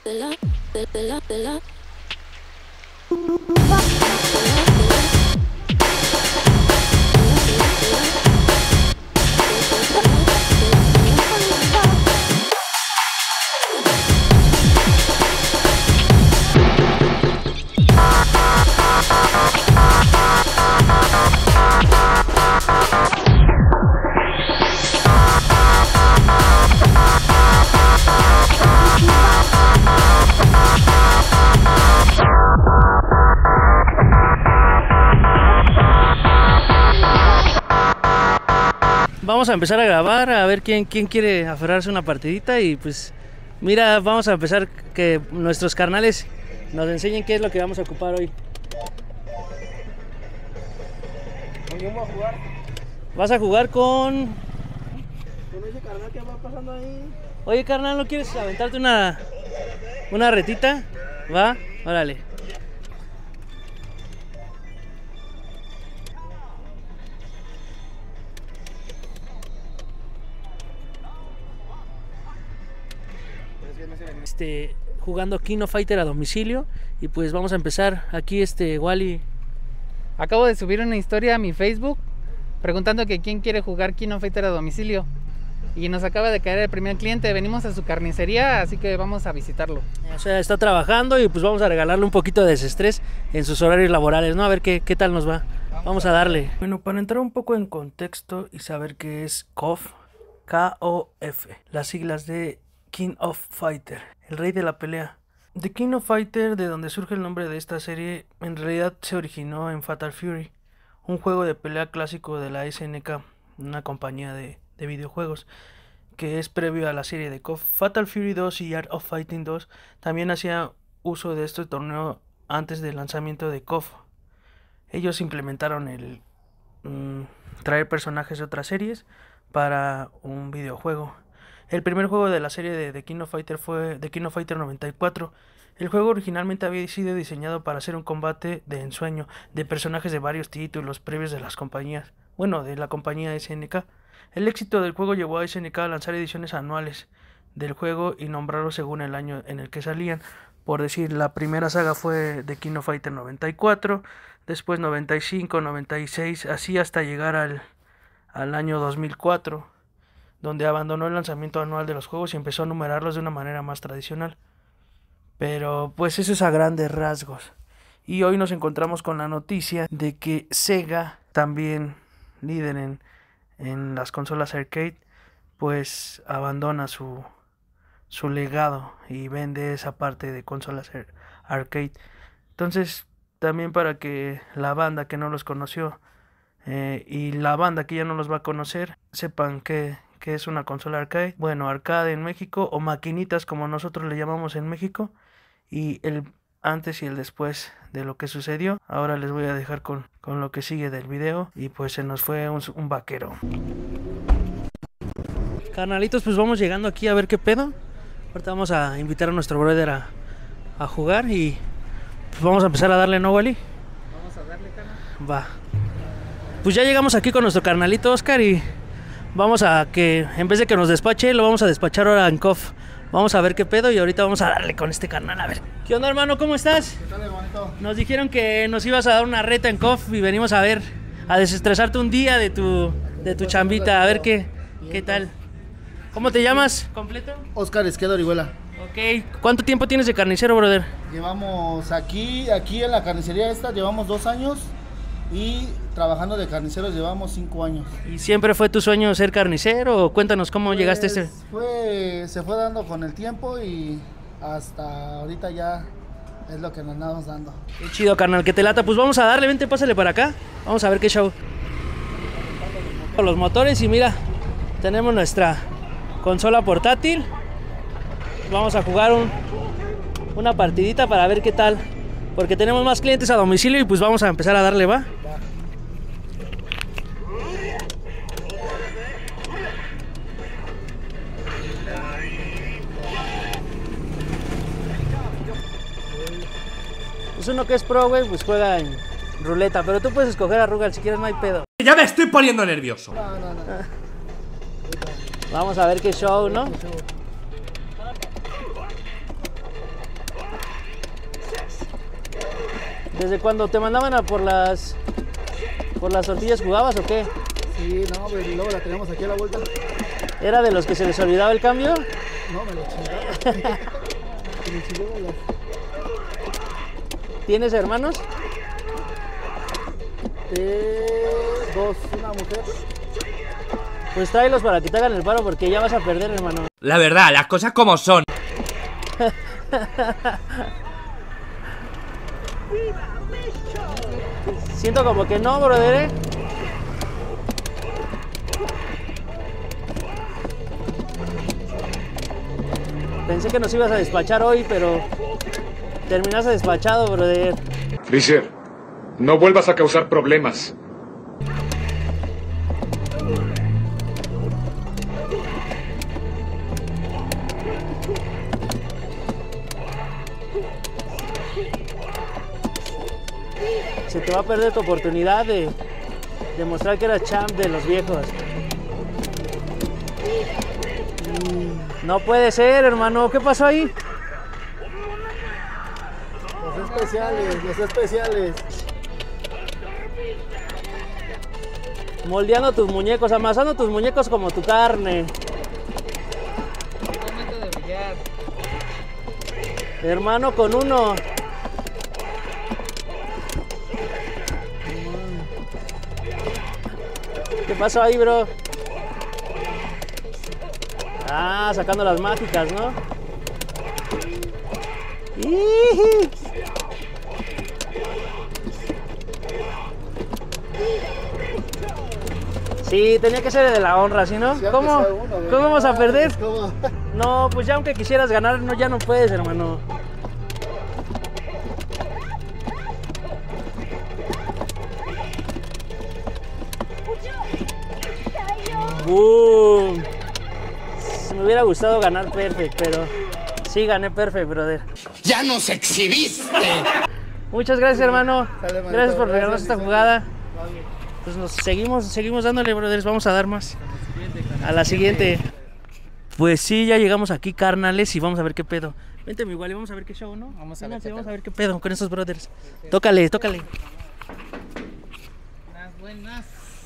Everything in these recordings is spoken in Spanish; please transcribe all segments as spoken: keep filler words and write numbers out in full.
Vamos a empezar a grabar, a ver quién, quién quiere aferrarse una partidita. Y pues mira, vamos a empezar que nuestros carnales nos enseñen qué es lo que vamos a ocupar hoy. ¿Con quién voy a jugar? Vas a jugar con... Con ese carnal que va pasando ahí. Oye carnal, ¿no quieres aventarte una, una retita? ¿Va? Órale. Este, jugando King of Fighter a domicilio. Y pues vamos a empezar aquí, este, Wally. Acabo de subir una historia a mi Facebook preguntando que quién quiere jugar King of Fighter a domicilio. Y nos acaba de caer el primer cliente. Venimos a su carnicería, así que vamos a visitarlo. O sea, está trabajando y pues vamos a regalarle un poquito de desestrés en sus horarios laborales, ¿no? A ver qué, qué tal nos va. Vamos a darle. Bueno, para entrar un poco en contexto y saber qué es K O F, K O F, las siglas de King of Fighter, el rey de la pelea. The King of Fighter, de donde surge el nombre de esta serie, en realidad se originó en Fatal Fury, un juego de pelea clásico de la S N K, una compañía de, de videojuegos, que es previo a la serie de K O F. Fatal Fury dos y Art of Fighting dos también hacía uso de este torneo antes del lanzamiento de K O F. Ellos implementaron el mmm, traer personajes de otras series para un videojuego. El primer juego de la serie de The King of Fighter fue The King of Fighter noventa y cuatro. El juego originalmente había sido diseñado para hacer un combate de ensueño de personajes de varios títulos previos de las compañías, bueno, de la compañía S N K. El éxito del juego llevó a S N K a lanzar ediciones anuales del juego y nombrarlo según el año en el que salían. Por decir, la primera saga fue The King of Fighter noventa y cuatro, después noventa y cinco, noventa y seis, así hasta llegar al, al año dos mil cuatro. Donde abandonó el lanzamiento anual de los juegos y empezó a numerarlos de una manera más tradicional. Pero pues eso es a grandes rasgos. Y hoy nos encontramos con la noticia de que Sega, también líder en, en las consolas arcade, pues abandona su, su legado y vende esa parte de consolas arcade. Entonces, también para que la banda que no los conoció eh, y la banda que ya no los va a conocer, sepan que... que es una consola arcade, bueno, arcade en México, o maquinitas como nosotros le llamamos en México, y el antes y el después de lo que sucedió. Ahora les voy a dejar con, con lo que sigue del video, y pues se nos fue un, un vaquero. Carnalitos, pues vamos llegando aquí a ver qué pedo. Ahorita vamos a invitar a nuestro brother a, a jugar y pues vamos a empezar a darle, ¿no, Wally? Vamos a darle, carnal. Va. Pues ya llegamos aquí con nuestro carnalito Oscar y vamos a que, en vez de que nos despache, lo vamos a despachar ahora en K O F. Vamos a ver qué pedo y ahorita vamos a darle con este carnal, a ver. ¿Qué onda, hermano? ¿Cómo estás? ¿Qué tal, hermanito? Nos dijeron que nos ibas a dar una reta en K O F y venimos a ver, a desestresarte un día de tu, de tu chambita, a ver qué, qué tal. ¿Cómo te llamas completo? Oscar Esqueda Orihuela. Ok, ¿cuánto tiempo tienes de carnicero, brother? Llevamos aquí, aquí en la carnicería esta, llevamos dos años. Y trabajando de carniceros llevamos cinco años. ¿Y siempre fue tu sueño ser carnicero? Cuéntanos cómo Pues, llegaste a este. Fue, se fue dando con el tiempo y hasta ahorita ya es lo que nos andamos dando. Qué chido, carnal, que te lata. Pues vamos a darle, vente, pásale para acá. Vamos a ver qué show. Los motores y mira, tenemos nuestra consola portátil. Vamos a jugar un, una partidita para ver qué tal. Porque tenemos más clientes a domicilio y pues vamos a empezar a darle, ¿va? Pues uno que es pro, güey, pues juega en ruleta. Pero tú puedes escoger a Rugal, si quieres no hay pedo. Ya me estoy poniendo nervioso. No, no, no. Vamos a ver qué show, ¿no? ¿Desde cuando te mandaban a por las por las tortillas jugabas o qué? Sí, no, pues luego la tenemos aquí a la vuelta. ¿Era de los que se les olvidaba el cambio? No, me lo chingaba. Me chingaba las... ¿Tienes hermanos? Eh, dos, una mujer. Pues tráelos para que te hagan el paro porque ya vas a perder, hermano. La verdad, las cosas como son. Siento como que no, brother, ¿eh? Pensé que nos ibas a despachar hoy, pero terminaste despachado, brother. Freezer, no vuelvas a causar problemas. Se te va a perder tu oportunidad de demostrar que eras champ de los viejos. No puede ser, hermano. ¿Qué pasó ahí? Los especiales, los especiales. Moldeando tus muñecos, amasando tus muñecos como tu carne. Momento de brillar. Hermano, con uno. ¿Qué pasó ahí, bro? Ah, sacando las mágicas, ¿no? ¡Iji! Sí, tenía que ser de la honra, ¿sí no? Sí, aunque ¿Cómo? sea uno, ¿Cómo vamos a perder? ¿Cómo? No, pues ya aunque quisieras ganar, no, ya no puedes, hermano. ¡Boom! Me hubiera gustado ganar Perfect, pero sí gané Perfect, brother. ¡Ya nos exhibiste! Muchas gracias, hermano. Sale, manito. Gracias por regalarnos Gracias, esta jugada. Pues nos seguimos, seguimos dándole, brothers. Vamos a dar más. A la siguiente. Pues sí, ya llegamos aquí, carnales, y vamos a ver qué pedo. Vente, mi igual, y vamos a ver qué show, ¿no? Vamos a ver Vénganse, qué vamos tal. a ver qué pedo con estos brothers. Tócale, tócale. Buenas, buenas.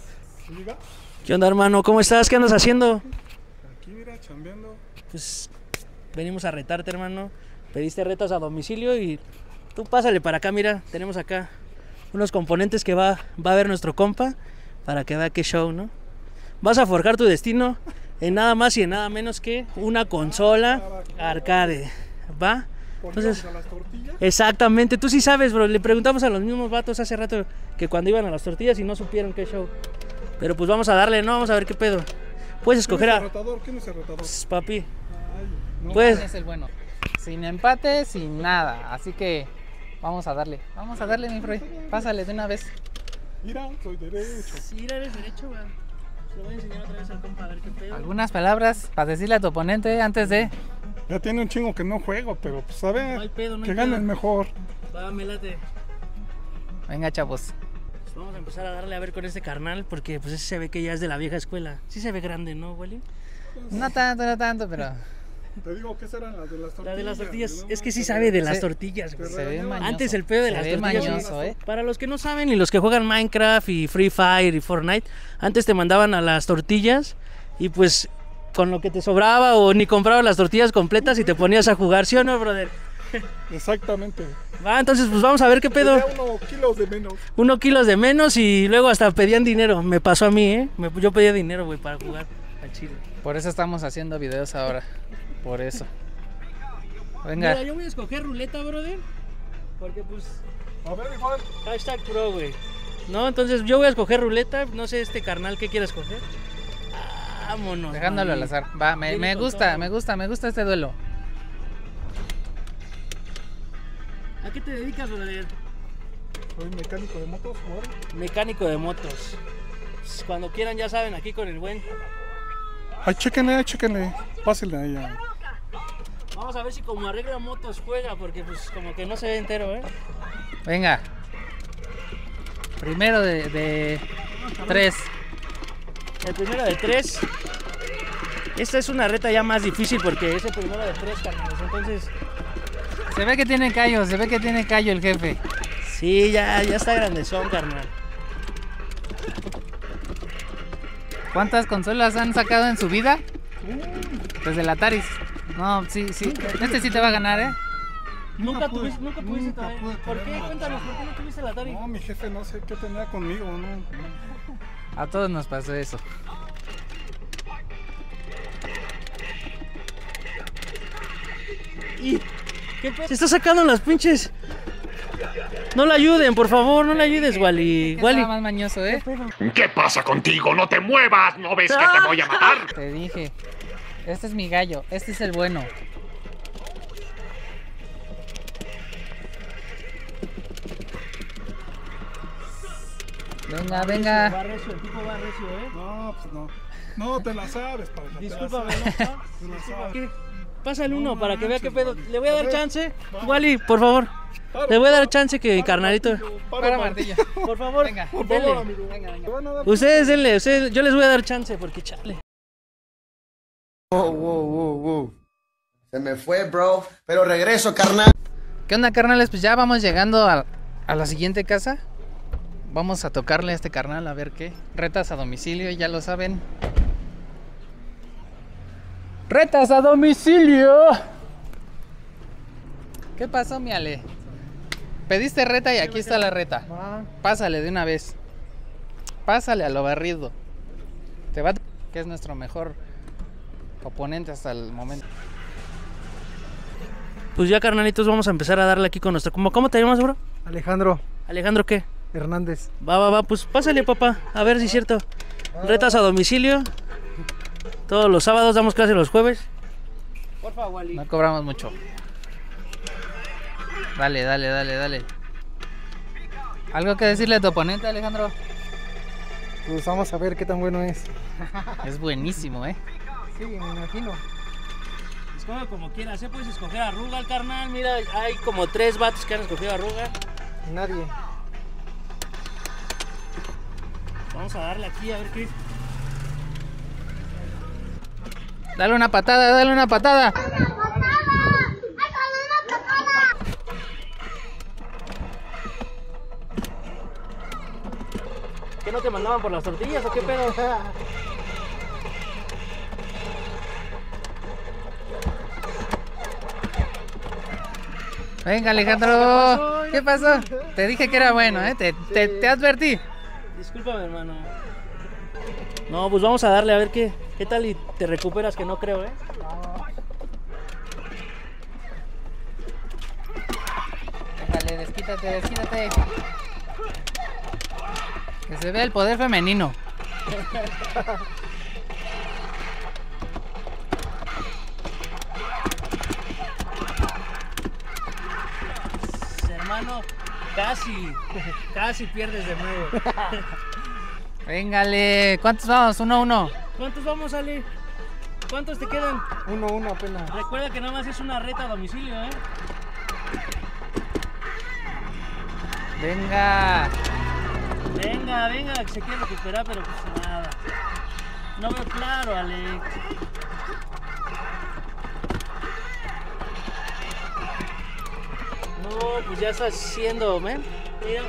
¿Qué onda, hermano? ¿Cómo estás? ¿Qué andas haciendo? Aquí, mira, chambeando. Pues venimos a retarte, hermano. Pediste retos a domicilio y tú pásale para acá, mira. Tenemos acá unos componentes que va, va a ver nuestro compa para que vea qué show, ¿no? Vas a forjar tu destino en nada más y en nada menos que una consola arcade, ¿va? Entonces, ¿A las tortillas? exactamente, tú sí sabes, bro. Le preguntamos a los mismos vatos hace rato que cuando iban a las tortillas y no supieron qué show. Pero pues vamos a darle, ¿no? Vamos a ver qué pedo. Puedes escoger ¿Quién es a... el rotador? ¿Quién es el rotador? Pss, papi. Ay, no. Pues... ¿Quién es el bueno? Sin empate, sin nada. Así que vamos a darle. Vamos a darle, mi Freud. Pásale de una vez. Mira, soy derecho. Sí, eres derecho, güey. Se lo voy a enseñar otra vez al compa a ver qué pedo. Algunas palabras para decirle a tu oponente antes de... Ya tiene un chingo que no juego, pero pues a ver, No hay pedo, no hay que gane pedo. el mejor. Va, me late. Venga, chavos. Pues vamos a empezar a darle a ver con este carnal porque pues ese se ve que ya es de la vieja escuela. Sí se ve grande, ¿no, Wally? No tanto, no tanto, pero Te digo, ¿qué serán las de las tortillas? La de las tortillas. No, Es que sí no, sabe de Sí. las tortillas, güey. se ve mañoso. Antes el pedo de Se las ve tortillas. mañoso, ¿eh? Para los que no saben y los que juegan Minecraft y Free Fire y Fortnite, antes te mandaban a las tortillas y pues con lo que te sobraba o ni comprabas las tortillas completas y te ponías a jugar, ¿sí o no, brother? Exactamente. Va, entonces pues vamos a ver qué pedo. Tenía uno kilos de menos. Uno kilos de menos y luego hasta pedían dinero. Me pasó a mí, ¿eh? Me- yo pedía dinero, güey, para jugar al chile. por eso estamos haciendo videos ahora. Por eso. Venga. Mira, yo voy a escoger ruleta, brother. Porque pues A ver, igual. hashtag pro, güey. No, entonces yo voy a escoger ruleta. No sé este carnal qué quiere escoger. Vámonos. Dejándolo al mami. azar. Va, me, Viene me con gusta, todo. me gusta, me gusta este duelo. ¿A qué te dedicas, brother? Soy mecánico de motos, ahora. Mecánico de motos. Pues, cuando quieran ya saben, aquí con el buen. Ay, chéquenle, ay, chéquenle. Pásenle ahí. a- Vamos a ver si como arregla motos juega, porque pues como que no se ve entero, ¿eh? Venga. Primero de, de tres. El primero de tres. Esta es una reta ya más difícil porque es el primero de tres, carnales. Entonces, Se ve que tiene callo, se ve que tiene callo el jefe. Sí, ya, ya está grandezón, carnal. ¿Cuántas consolas han sacado en su vida? Desde el Atari. No, sí, sí. Este sí te va a ganar, ¿eh? Nunca tuviste, nunca pudiste nunca traer. pude ¿Por qué? tener una Cuéntanos, consola. ¿por qué no tuviste el Atari? No, mi jefe no sé qué tenía conmigo, no. A todos nos pasó eso. ¿Y qué pe- Se está sacando las pinches. No la ayuden, por favor, no la ayudes, Wally. Que Wally. estaba más mañoso, ¿eh? ¿Qué pasa contigo? ¡No te muevas! ¿No ves que te voy a matar? Te dije. Este es mi gallo. Este es el bueno. Venga, venga. Va recio, el tipo va recio, ¿eh? No, pues no. No, te la sabes, padre. te la Discúlpame, sabes. ¿no? Te la Disculpa. sabes. ¿Qué? Pásale uno No para que vea qué manches, pedo. Wally. Le voy a A dar ver. chance. Wally, por favor. Le voy a dar chance que carnalito. Para martillo. Por favor, Venga, Por denle. favor, amigo. Venga, venga. Te van a dar- Ustedes denle, ustedes, yo les voy a dar chance porque chale. Wow, wow, wow, wow. Se me fue, bro. Pero regreso, carnal. ¿Qué onda, carnales? Pues ya vamos llegando a, a la siguiente casa. Vamos a tocarle a este carnal a ver qué. Retas a domicilio, ya lo saben. ¡Retas a domicilio! ¿Qué pasó, mi Ale? Pediste reta y aquí está la reta. Pásale de una vez. Pásale a lo barrido. Te va a... que es nuestro mejor oponente hasta el momento. Pues ya, carnalitos, vamos a empezar a darle aquí con nuestro. ¿Cómo, cómo te llamas, bro? Alejandro Alejandro, ¿qué? Hernández. Va, va, va, pues pásale, papá. A ver si es cierto. Retas a domicilio. Todos los sábados damos clase los jueves. Porfa, Wally. No cobramos mucho. Dale, dale, dale, dale. ¿Algo que decirle a tu oponente, Alejandro? Pues vamos a ver qué tan bueno es. Es buenísimo, ¿eh? Sí, me imagino. Escoge como quieras, ¿eh? Puedes escoger a Rugal, carnal. Mira, hay como tres vatos que han escogido a Rugal. Nadie. Vamos a darle aquí a ver qué. Dale una patada, dale una patada. ¿Qué no te mandaban por las tortillas o qué pedo? Venga, Alejandro. ¿Qué pasó? Te dije que era bueno, ¿eh? Te, te, te advertí. Discúlpame, hermano. No, pues vamos a darle a ver qué, qué tal y te recuperas, que no creo, ¿eh? Déjale, desquítate, desquítate. Que se vea el poder femenino. Hermano, casi, casi pierdes de nuevo. Véngale. ¿Cuántos vamos? Uno a uno. ¿Cuántos vamos, Ale? ¿Cuántos te quedan? Uno, uno apenas. Recuerda que nada más es una reta a domicilio, ¿eh? Venga. Venga, venga, que se quiere recuperar, pero pues nada. No veo claro, Alex. No, pues ya está haciendo, ¿ven? Mira.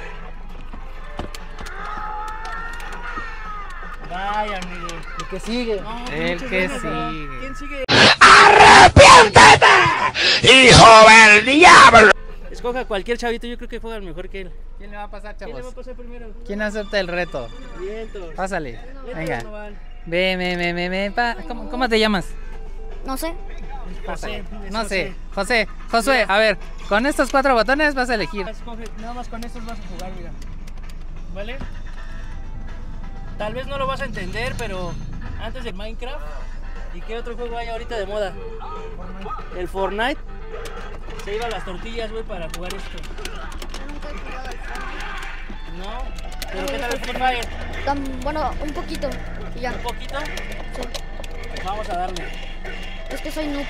Vaya, amigo. El que sigue. No, El muchas que ganas, ¿verdad? sigue. ¿Quién sigue? ¡Hijo del diablo! Escoja cualquier chavito, yo creo que juegan mejor que él. ¿Quién le va a pasar, ¿Quién le va a chavos? pasar primero? ¿Quién acepta el reto? Vientos. Pásale. Vientos, Venga. Noval. Ven, ven, ven, ven, ven. pa- ¿Cómo, cómo te llamas? No sé. José, es No sé. José. José, Josué, a ver, con estos cuatro botones vas a elegir. Escoge, nada más con estos vas a jugar, mira. ¿Vale? Tal vez no lo vas a entender, pero antes de Minecraft, ¿y qué otro juego hay ahorita de moda? El Fortnite. Se iba a las tortillas, güey, para jugar esto. ¿No? ¿Pero qué tal el Free Fire? Tan- bueno, un poquito. Y ya. ¿Un poquito? Sí. Vamos a darle. Es que soy noob.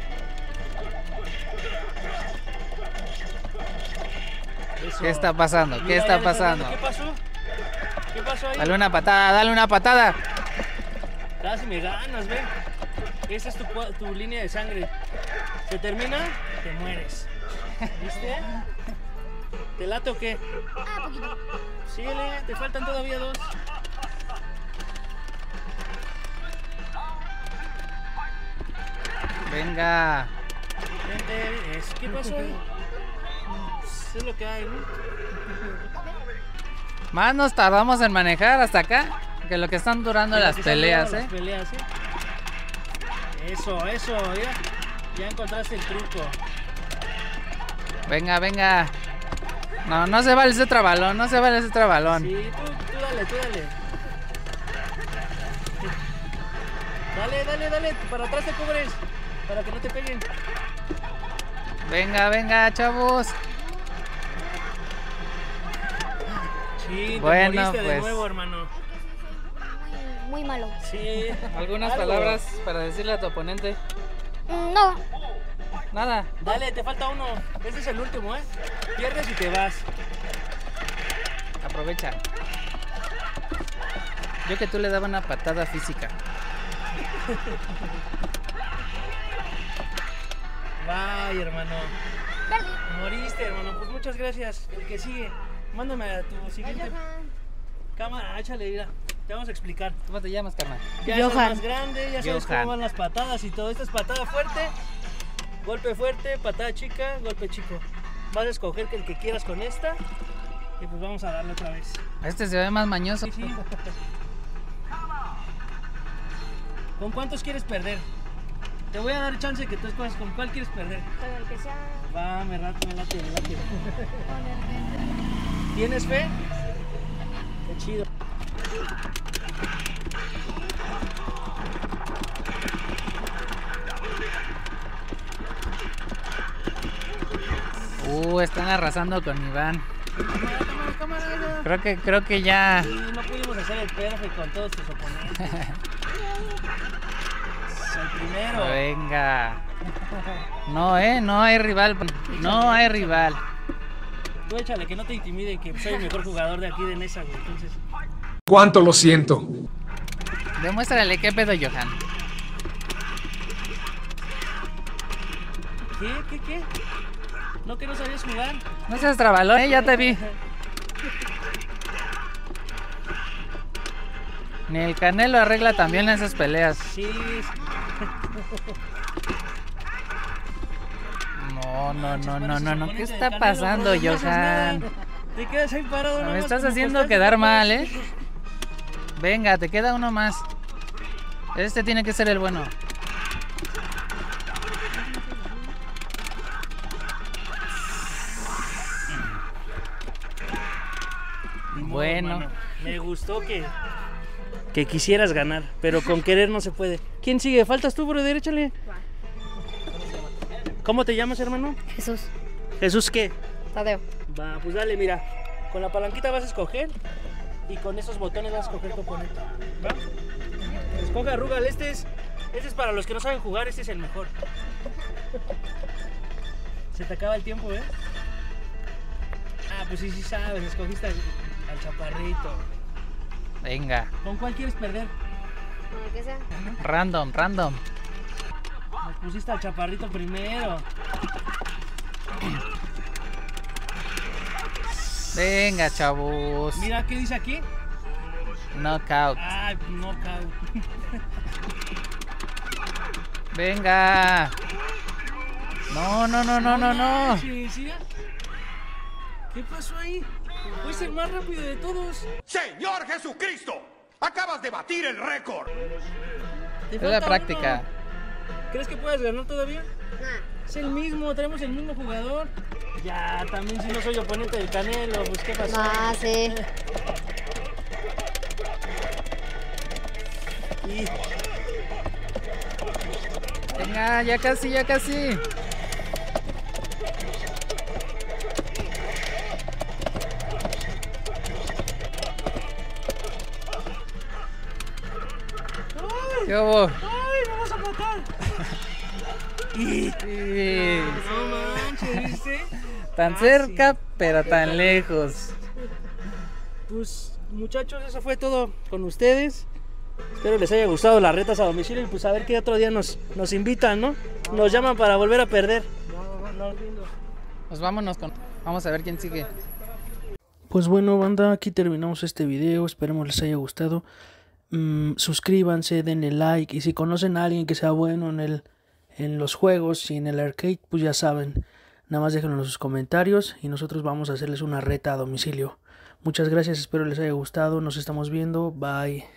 Eso. ¿Qué está pasando? ¿Qué Mira, está ya le pasando? ¿Qué pasó? ¿Qué pasó ahí? Dale una patada, dale una patada. Casi me ganas, ve. Esa es tu, cua- tu línea de sangre. Se termina, te mueres. ¿Viste? ¿Te late o qué? Ah, poquito. Síguele, te faltan todavía dos. Venga. Vente, es- ¿Qué pasó ahí? Es lo que hay, ¿no? Más nos tardamos en manejar hasta acá que lo que están durando las Que se han peleas, dado ¿eh? Las peleas, ¿eh? Eso, eso, ya. Ya encontraste el truco. Venga, venga. No, no se vale ese trabalón, no se vale ese trabalón. Sí, tú, tú dale, tú dale. Dale, dale, dale. Para atrás te cubres. Para que no te peguen. Venga, venga, chavos. Sí, te Bueno, moriste de pues. nuevo, hermano. Muy, muy malo. Sí. ¿Algunas Algo. palabras para decirle a tu oponente? Mm, No. Nada. Dale, te falta uno. Este es el último, ¿eh? Pierdes y te vas. Aprovecha. Yo que tú le daba una patada física. Vaya, hermano. Perdí. Moriste, hermano. Pues muchas gracias. El que sigue. Mándame a tu siguiente cámara. Échale, mira. Te vamos a explicar. ¿Cómo te llamas, carnal? Ya estás Johan. más grande, ya sabes Johan. cómo van las patadas y todo. Esta es patada fuerte, golpe fuerte, patada chica, golpe chico. Vas a escoger el que quieras con esta. Y pues vamos a darle otra vez. Este se ve más mañoso. Sí, sí. ¿Con cuántos quieres perder? Te voy a dar chance que tú escojas con cuál quieres perder. Con el que sea. Va, me late, me late, me late. ¿Tienes fe? Qué chido. Uh, están arrasando con Iván. Cámara, cámara, cámara, ya. Creo que, creo que ya. Sí, no pudimos hacer el perfect con todos tus oponentes. El primero. Venga. No, eh, no hay rival. No hay rival. Tú échale, que no te intimide, que soy el mejor jugador de aquí de Nesa, güey. Entonces, Cuánto lo siento. Demuéstrale qué pedo, Johan. ¿qué, qué, qué? ¿No que no sabías jugar? No seas trabalón, eh, ya te vi. Ni el Canelo arregla también esas peleas. Sí. No, no, no, no, Pareces no, no. oponente ¿Qué de está Canelo, pasando, bro, no haces nada. Johan? Te quedas ahí parado. Me nomás estás como haciendo constante, quedar no mal, puedes. ¿eh? Venga, te queda uno más. Este tiene que ser el bueno. Ni modo, Bueno. hermano. Me gustó que, que quisieras ganar, pero con querer no se puede. ¿Quién sigue? ¿Faltas tú, brother? Échale. ¿Cómo te llamas, hermano? Jesús. ¿Jesús qué? Tadeo. Va, pues dale, mira. Con la palanquita vas a escoger y con esos botones vas a escoger tu oponente. ¿Va? Escoge a Rugal. Este es, este es para los que no saben jugar, este es el mejor. Se te acaba el tiempo, ¿eh? Ah, pues sí, sí sabes. Escogiste al, al chaparrito. Venga. ¿Con cuál quieres perder? Con el que sea. Random, random. Nos pusiste al chaparrito primero. Venga, chavos. Mira, ¿qué dice aquí? Knockout. Ay, knockout. Venga. No, no, no, no, no, no. Sí, sí. ¿Qué pasó ahí? Fuiste el más rápido de todos. Señor Jesucristo, acabas de batir el récord. Te Es la falta práctica. uno. ¿Crees que puedas ganar todavía? Es el mismo, tenemos el mismo jugador. Ya, también si no soy oponente del Canelo, pues ¿qué pasó? Ah, sí. Y Venga, ya casi, ya casi. ¿Qué hubo? ¡ay, me vas a matar! Y Sí. no manches, ¿viste? Tan Ah, cerca, sí. pero tan lejos. Pues muchachos, eso fue todo con ustedes. Espero les haya gustado las retas a domicilio y pues a ver qué otro día nos, nos invitan, ¿no? Nos llaman para volver a perder. No, no, lindo. Pues vámonos con... Vamos a ver quién sigue. Pues bueno, banda, aquí terminamos este video. Esperemos les haya gustado. Mm, suscríbanse, denle like. Y si conocen a alguien que sea bueno en, el, en los juegos y en el arcade, pues ya saben. Nada más déjenlo en sus comentarios y nosotros vamos a hacerles una reta a domicilio. Muchas gracias, espero les haya gustado. Nos estamos viendo. Bye.